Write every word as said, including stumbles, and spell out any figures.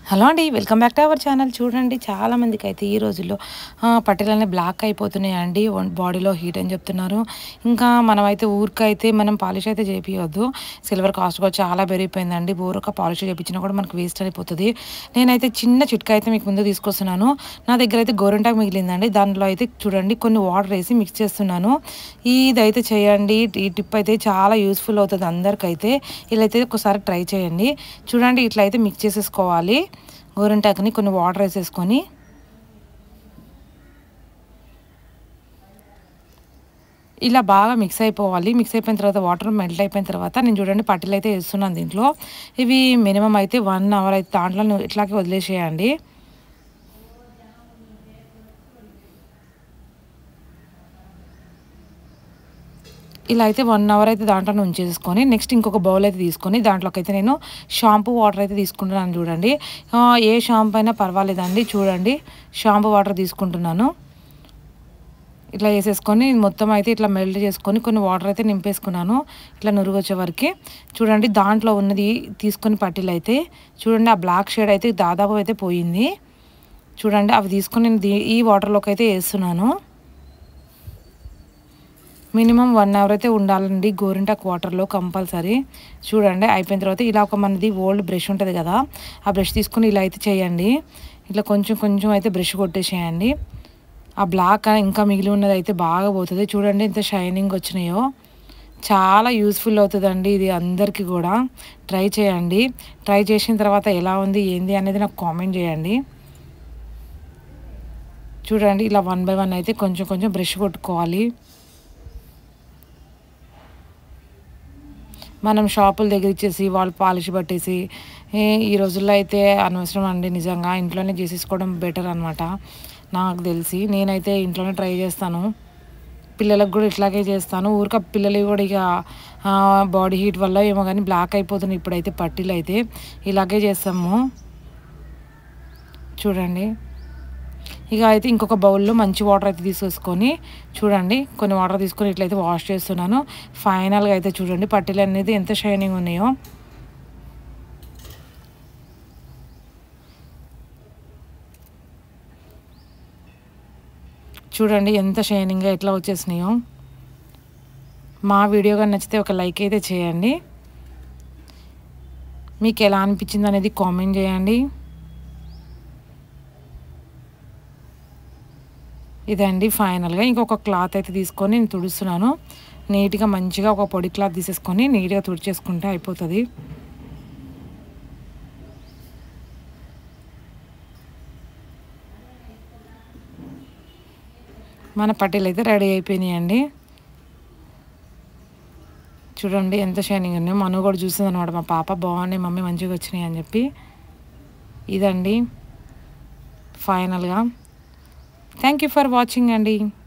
Hello అండి, welcome back to our channel. చూడండి, చాలా మందికి అయితే ఈ రోజుల్లో పట్టీలన్నీ బ్లాక్ అయిపోతున్నాయండి, బాడీలో హీట్ అని చెప్తున్నారు. ఇంకా మనమైతే ఊరికైతే మనం పాలిష్ అయితే చేపియొద్దు. సిల్వర్ కాస్ట్ కూడా చాలా పెరిగిపోయిందండి. ఊరక పాలిష్ చేయించినా కూడా మనకు వేస్ట్ అయిపోతుంది. నేనైతే చిన్న చిట్కా అయితే మీకు ముందు తీసుకొస్తున్నాను. నా దగ్గర అయితే గోరింటాకు మిగిలిందండి. దాంట్లో అయితే చూడండి కొన్ని వాటర్ వేసి మిక్స్ చేస్తున్నాను. ఇదైతే చేయండి. ఈ టిప్ అయితే చాలా యూస్ఫుల్ అవుతుంది అందరికైతే. ఇలా అయితే ఒకసారి ట్రై చేయండి. చూడండి, ఇట్లా అయితే మిక్స్ చేసేసుకోవాలి. గోరింటాకుని కొన్ని వాటర్ వేసేసుకొని ఇలా బాగా మిక్స్ అయిపోవాలి. మిక్స్ అయిపోయిన తర్వాత వాటర్ మెల్ట్ అయిపోయిన తర్వాత నేను చూడండి పట్టీలు అయితే వేస్తున్నాను దీంట్లో. ఇవి మినిమం అయితే వన్ అవర్ అయితే దాంట్లో ఇట్లాగే వదిలేసేయండి. ఇలా అయితే వన్ అవర్ అయితే దాంట్లో ఉంచేసుకొని నెక్స్ట్ ఇంకొక బౌల్ అయితే తీసుకొని దాంట్లోకి అయితే నేను షాంపూ వాటర్ అయితే తీసుకుంటున్నాను. చూడండి, ఏ షాంపూ అయినా పర్వాలేదండి. చూడండి, షాంపూ వాటర్ తీసుకుంటున్నాను. ఇట్లా వేసేసుకొని మొత్తం అయితే ఇట్లా మెల్ట్ చేసుకొని కొన్ని వాటర్ అయితే నింపేసుకున్నాను ఇట్లా నురుగు వచ్చే వరకు. చూడండి, దాంట్లో ఉన్నది తీసుకొని పట్టీలు అయితే చూడండి, ఆ బ్లాక్ షేడ్ అయితే దాదాపు అయితే పోయింది. చూడండి, అవి తీసుకొని నేను ఈ వాటర్లోకి అయితే వేస్తున్నాను. మినిమం వన్ అవర్ అయితే ఉండాలండి గోరింటాకు వాటర్లో కంపల్సరీ. చూడండి, అయిపోయిన తర్వాత ఇలా ఒక మనది ఓల్డ్ బ్రష్ ఉంటుంది కదా, ఆ బ్రష్ తీసుకొని ఇలా అయితే చేయండి. ఇట్లా కొంచెం కొంచెం అయితే బ్రష్ కొట్టేసేయండి. ఆ బ్లాక్ ఇంకా మిగిలి ఉన్నది అయితే బాగా పోతుంది. చూడండి ఎంత షైనింగ్ వచ్చినాయో. చాలా యూస్ఫుల్ అవుతుందండి ఇది అందరికీ కూడా. ట్రై చేయండి. ట్రై చేసిన తర్వాత ఎలా ఉంది ఏంది అనేది నాకు కామెంట్ చేయండి. చూడండి, ఇలా వన్ బై వన్ అయితే కొంచెం కొంచెం బ్రష్ కొట్టుకోవాలి. మనం షాపుల దగ్గర ఇచ్చేసి వాళ్ళు పాలిష్ పట్టేసి ఈ రోజుల్లో అయితే అనవసరం అండి. నిజంగా ఇంట్లోనే చేసేసుకోవడం బెటర్ అనమాట నాకు తెలిసి. నేనైతే ఇంట్లోనే ట్రై చేస్తాను. పిల్లలకు కూడా ఇట్లాగే చేస్తాను. ఊరిక పిల్లలు కూడా ఇక బాడీ హీట్ వల్ల ఏమో కానీ బ్లాక్ అయిపోతున్నాయి ఇప్పుడైతే పట్టీలు అయితే. ఇలాగే చేస్తాము. చూడండి, ఇక అయితే ఇంకొక బౌల్లో మంచి వాటర్ అయితే తీసేసుకొని చూడండి కొన్ని వాటర్ తీసుకొని ఇట్లయితే వాష్ చేస్తున్నాను. ఫైనల్గా అయితే చూడండి పట్టీలు అనేది ఎంత షైనింగ్ ఉన్నాయో. చూడండి ఎంత షైనింగ్గా ఎట్లా వచ్చేసినాయో. మా వీడియో కానీ నచ్చితే ఒక లైక్ అయితే చేయండి. మీకు ఎలా అనిపించింది అనేది కామెంట్ చేయండి. ఇదండి ఫైనల్గా. ఇంకొక క్లాత్ అయితే తీసుకొని నేను తుడుస్తున్నాను. నీట్గా మంచిగా ఒక పొడి క్లాత్ తీసేసుకొని నీట్గా తుడిచేసుకుంటే అయిపోతుంది. మన పట్టీలు అయితే రెడీ అయిపోయినాయండి. చూడండి ఎంత షైనింగ్ ఉన్నాయో. మను కూడా చూస్తుంది అనమాట, మా పాప బాగున్నాయి మమ్మీ మంచిగా వచ్చినాయి అని చెప్పి. ఇదండి ఫైనల్గా. థ్యాంక్ యూ ఫర్ వాచింగ్ అండి.